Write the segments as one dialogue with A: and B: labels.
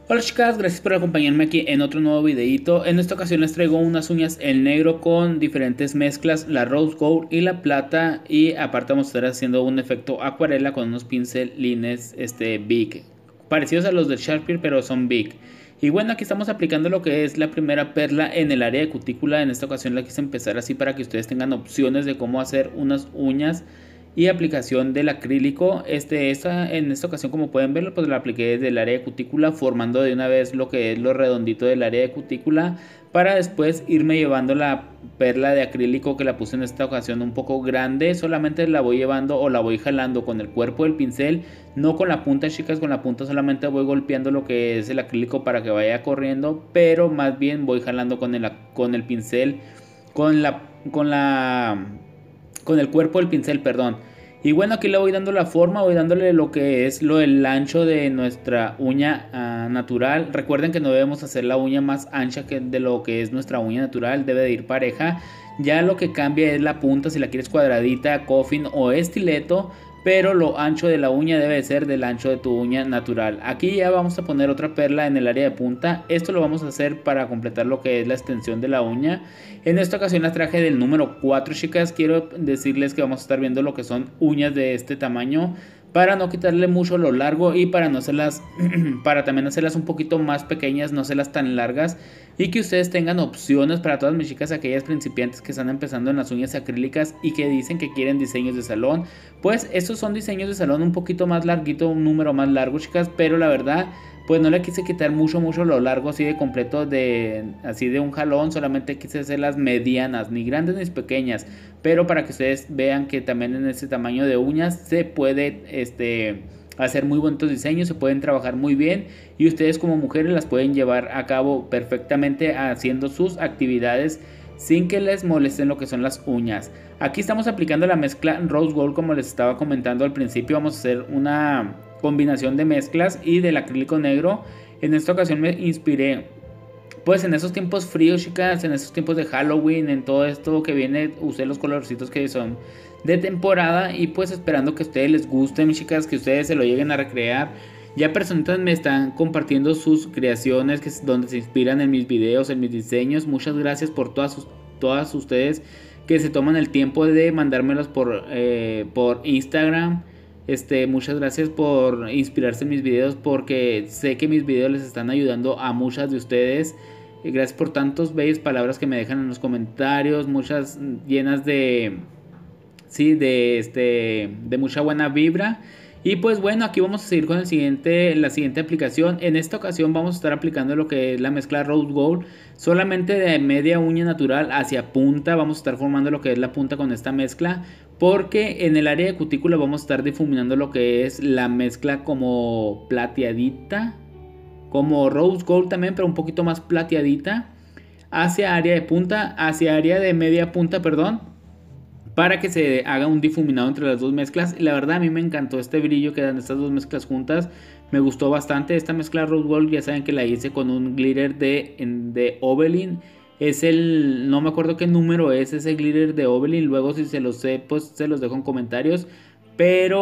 A: Hola chicas, gracias por acompañarme aquí en otro nuevo videito. En esta ocasión les traigo unas uñas en negro con diferentes mezclas, la rose gold y la plata. Y aparte vamos a estar haciendo un efecto acuarela con unos pincelines big, parecidos a los del Sharpie pero son big. Y bueno, aquí estamos aplicando lo que es la primera perla en el área de cutícula. En esta ocasión la quise empezar así para que ustedes tengan opciones de cómo hacer unas uñas y aplicación del acrílico. En esta ocasión, como pueden ver, pues la apliqué desde el área de cutícula, formando de una vez lo que es lo redondito del área de cutícula, para después irme llevando la perla de acrílico que la puse en esta ocasión un poco grande. Solamente la voy llevando o la voy jalando con el cuerpo del pincel, no con la punta, chicas. Con la punta solamente voy golpeando lo que es el acrílico para que vaya corriendo, pero más bien voy jalando con el pincel, con la con la con el cuerpo del pincel, perdón. Y bueno, aquí le voy dando la forma, voy dándole lo que es el ancho de nuestra uña natural. Recuerden que no debemos hacer la uña más ancha que de lo que es nuestra uña natural, debe de ir pareja. Ya lo que cambia es la punta, si la quieres cuadradita, coffin o estileto, pero lo ancho de la uña debe ser del ancho de tu uña natural. Aquí ya vamos a poner otra perla en el área de punta. Esto lo vamos a hacer para completar lo que es la extensión de la uña. En esta ocasión las traje del número 4, chicas. Quiero decirles que vamos a estar viendo lo que son uñas de este tamaño, para no quitarle mucho lo largo y para no hacerlas para también hacerlas un poquito más pequeñas, no hacerlas tan largas, y que ustedes tengan opciones para todas mis chicas, aquellas principiantes que están empezando en las uñas acrílicas y que dicen que quieren diseños de salón. Pues estos son diseños de salón un poquito más larguito, un número más largo, chicas, pero la verdad pues no le quise quitar mucho lo largo así de completo, así de un jalón. Solamente quise hacerlas medianas, ni grandes ni pequeñas, pero para que ustedes vean que también en este tamaño de uñas se puede hacer muy bonitos diseños, se pueden trabajar muy bien, y ustedes como mujeres las pueden llevar a cabo perfectamente haciendo sus actividades sin que les molesten lo que son las uñas. Aquí estamos aplicando la mezcla Rose Gold, como les estaba comentando al principio. Vamos a hacer una combinación de mezclas y del acrílico negro. En esta ocasión me inspiré pues en esos tiempos fríos, chicas, en esos tiempos de Halloween, en todo esto que viene, usé los colorcitos que son de temporada, y pues esperando que a ustedes les guste, mis chicas, que ustedes se lo lleguen a recrear. Ya personitas me están compartiendo sus creaciones, que es donde se inspiran en mis videos, en mis diseños. Muchas gracias por todas ustedes que se toman el tiempo de mandármelos por Instagram. Muchas gracias por inspirarse en mis videos, porque sé que mis videos les están ayudando a muchas de ustedes. Gracias por tantas bellas palabras que me dejan en los comentarios, muchas llenas sí, de mucha buena vibra. Y pues bueno, aquí vamos a seguir con la siguiente aplicación. En esta ocasión vamos a estar aplicando lo que es la mezcla Rose Gold, solamente de media uña natural hacia punta. Vamos a estar formando lo que es la punta con esta mezcla, porque en el área de cutícula vamos a estar difuminando lo que es la mezcla como plateadita, como Rose Gold también, pero un poquito más plateadita, hacia área de punta, hacia área de media punta, perdón, para que se haga un difuminado entre las dos mezclas. Y la verdad a mí me encantó este brillo que dan estas dos mezclas juntas, me gustó bastante. Esta mezcla Rose Gold ya saben que la hice con un glitter de Obelin. No me acuerdo qué número es ese glitter de Obelin, luego si se los sé pues se los dejo en comentarios, pero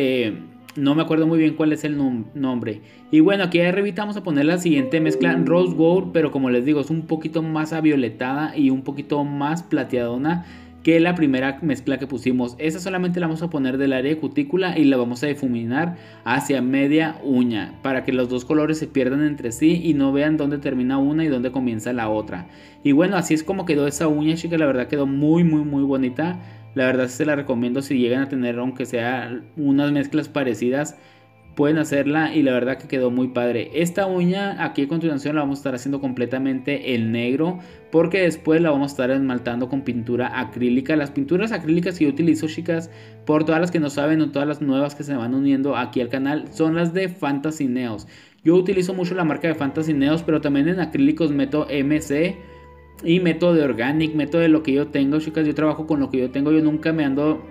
A: no me acuerdo muy bien cuál es el nombre. Y bueno, aquí arribita vamos a poner la siguiente mezcla Rose Gold, pero como les digo es un poquito más avioletada y un poquito más plateadona que la primera mezcla que pusimos. Esa solamente la vamos a poner del área de cutícula y la vamos a difuminar hacia media uña, para que los dos colores se pierdan entre sí y no vean dónde termina una y dónde comienza la otra. Y bueno, así es como quedó esa uña, chicas. La verdad quedó muy bonita. La verdad se la recomiendo, si llegan a tener aunque sea unas mezclas parecidas, pueden hacerla, y la verdad que quedó muy padre. Esta uña aquí a continuación la vamos a estar haciendo completamente en negro, porque después la vamos a estar esmaltando con pintura acrílica. Las pinturas acrílicas que yo utilizo, chicas, por todas las que no saben o todas las nuevas que se van uniendo aquí al canal, son las de Fantasy Neos. Yo utilizo mucho la marca de Fantasy Neos, pero también en acrílicos meto MC y meto de Organic, meto de lo que yo tengo, chicas. Yo trabajo con lo que yo tengo, yo nunca me ando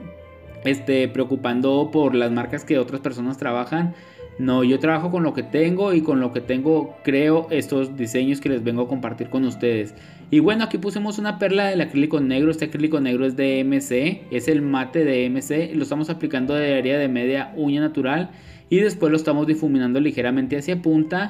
A: preocupando por las marcas que otras personas trabajan. No, yo trabajo con lo que tengo, y con lo que tengo creo estos diseños que les vengo a compartir con ustedes. Y bueno, aquí pusimos una perla del acrílico negro. Este acrílico negro es de MC, es el mate de MC. Lo estamos aplicando de área de media uña natural, y después lo estamos difuminando ligeramente hacia punta,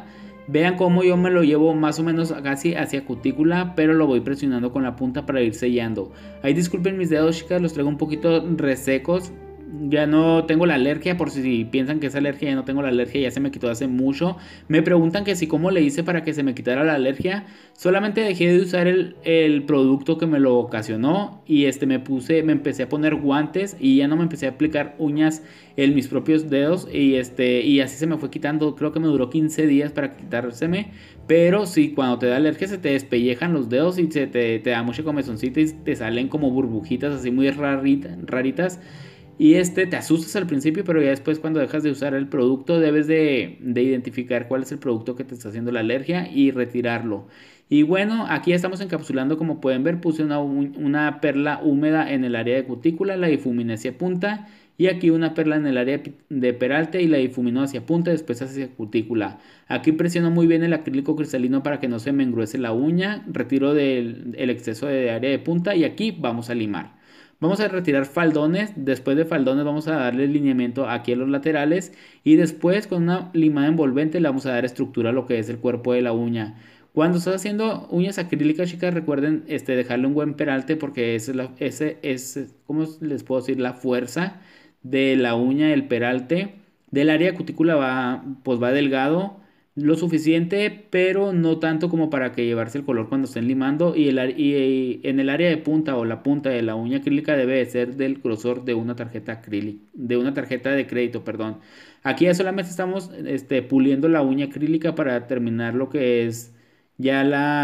A: Vean cómo yo me lo llevo más o menos casi hacia cutícula, pero lo voy presionando con la punta para ir sellando. Ahí disculpen mis dedos, chicas, los traigo un poquito resecos. Ya no tengo la alergia, por si piensan que es alergia, ya no tengo la alergia, ya se me quitó hace mucho. Me preguntan que si cómo le hice para que se me quitara la alergia. Solamente dejé de usar el producto que me lo ocasionó y me empecé a poner guantes y ya no me empecé a aplicar uñas en mis propios dedos y así se me fue quitando. Creo que me duró 15 días para quitárseme. Pero sí, cuando te da alergia se te despellejan los dedos y te da mucha comezoncita y te salen como burbujitas así muy raritas. Y te asustas al principio, pero ya después cuando dejas de usar el producto debes de identificar cuál es el producto que te está haciendo la alergia y retirarlo. Y bueno, aquí ya estamos encapsulando, como pueden ver, puse una perla húmeda en el área de cutícula, la difuminé hacia punta. Y aquí una perla en el área de peralte y la difuminó hacia punta, después hacia cutícula. Aquí presiono muy bien el acrílico cristalino para que no se me engruese la uña. Retiro el exceso de área de punta y aquí vamos a limar. Vamos a retirar faldones, después de faldones vamos a darle lineamiento aquí a los laterales y después con una limada envolvente le vamos a dar estructura a lo que es el cuerpo de la uña. Cuando estás haciendo uñas acrílicas, chicas, recuerden dejarle un buen peralte porque ese es, ¿cómo les puedo decir? La fuerza de la uña, el peralte. Del área de cutícula pues va delgado, lo suficiente, pero no tanto como para que llevarse el color cuando estén limando. Y en el área de punta o la punta de la uña acrílica debe de ser del grosor de una tarjeta acrílica, de una tarjeta de crédito, perdón. Aquí ya solamente estamos puliendo la uña acrílica para terminar lo que es ya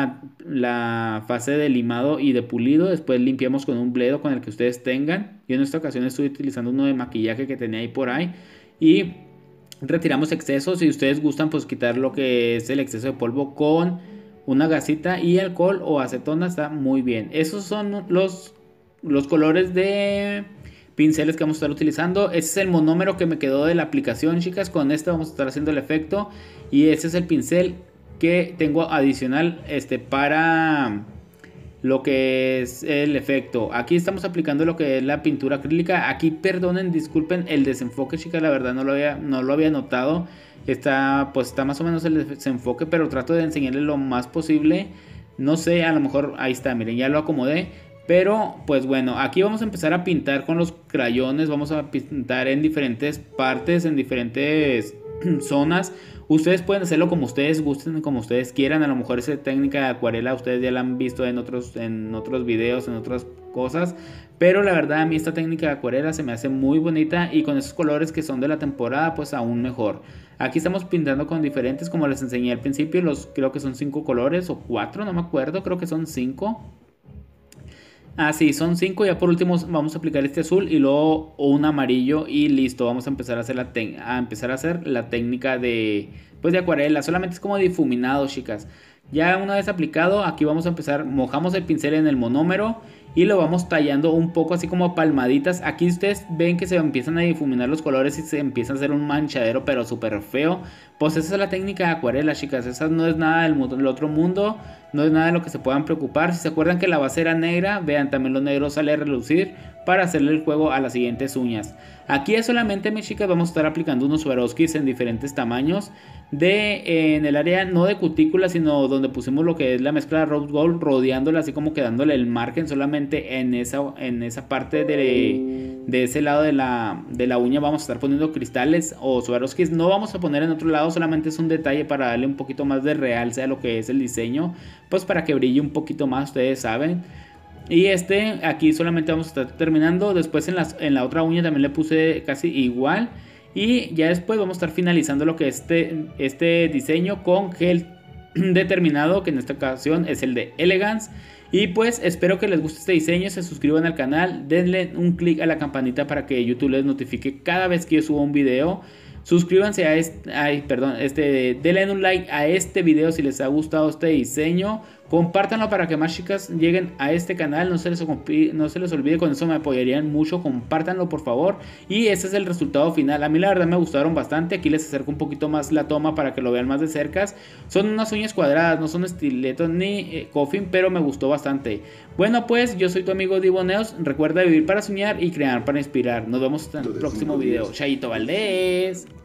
A: la fase de limado y de pulido. Después limpiamos con un bledo con el que ustedes tengan. Yo en esta ocasión estoy utilizando uno de maquillaje que tenía ahí por ahí. Y retiramos excesos. Si ustedes gustan, pues quitar lo que es el exceso de polvo con una gasita y alcohol o acetona, está muy bien. Esos son los colores de pinceles que vamos a estar utilizando. Ese es el monómero que me quedó de la aplicación, chicas. Con este vamos a estar haciendo el efecto. Y ese es el pincel que tengo adicional para lo que es el efecto. Aquí estamos aplicando lo que es la pintura acrílica. Aquí perdonen, disculpen el desenfoque, chicas, la verdad no lo había notado. Está más o menos el desenfoque, pero trato de enseñarles lo más posible. No sé, a lo mejor ahí está, miren, ya lo acomodé. Pero pues bueno, aquí vamos a empezar a pintar con los crayones. Vamos a pintar en diferentes partes, en diferentes zonas. Ustedes pueden hacerlo como ustedes gusten, como ustedes quieran. A lo mejor esa técnica de acuarela ustedes ya la han visto en otros videos, en otras cosas. Pero la verdad a mí esta técnica de acuarela se me hace muy bonita. Y con esos colores que son de la temporada, pues aún mejor. Aquí estamos pintando con diferentes, como les enseñé al principio. Creo que son 5 colores o 4, no me acuerdo. Creo que son 5. Ah, sí, son 5. Ya por último vamos a aplicar este azul y luego un amarillo y listo. Vamos a empezar a hacer la técnica de acuarela. Solamente es como difuminado, chicas. Ya una vez aplicado, aquí vamos a empezar. Mojamos el pincel en el monómero y lo vamos tallando un poco así como palmaditas. Aquí ustedes ven que se empiezan a difuminar los colores y se empieza a hacer un manchadero pero súper feo. Pues esa es la técnica de acuarela, chicas. Esa no es nada del otro mundo. No es nada de lo que se puedan preocupar. Si se acuerdan que la base era negra, vean, también lo negro sale a relucir para hacerle el juego a las siguientes uñas. Aquí es solamente, mis chicas, vamos a estar aplicando unos Swarovskis en diferentes tamaños. En el área no de cutícula, sino donde pusimos lo que es la mezcla de Rose Gold, rodeándola así como quedándole el margen. Solamente en esa parte de ese lado de la uña vamos a estar poniendo cristales o Swarovskis. No vamos a poner en otro lado, solamente es un detalle para darle un poquito más de realce a lo que es el diseño, pues para que brille un poquito más, ustedes saben. Y aquí solamente vamos a estar terminando. Después en la otra uña también le puse casi igual. Y ya después vamos a estar finalizando lo que es este diseño con gel determinado, que en esta ocasión es el de Elegance. Y pues espero que les guste este diseño, se suscriban al canal, denle un clic a la campanita para que YouTube les notifique cada vez que yo suba un video. Suscríbanse denle un like a este video si les ha gustado este diseño. Compártanlo para que más chicas lleguen a este canal. No se les olvide, con eso me apoyarían mucho. Compártanlo por favor. Y ese es el resultado final. A mí la verdad me gustaron bastante. Aquí les acerco un poquito más la toma para que lo vean más de cerca. Son unas uñas cuadradas, no son estiletos ni coffin, pero me gustó bastante. Bueno, pues yo soy tu amigo Diboneos. Recuerda vivir para soñar y crear para inspirar. Nos vemos en el próximo video. Chayito Valdés.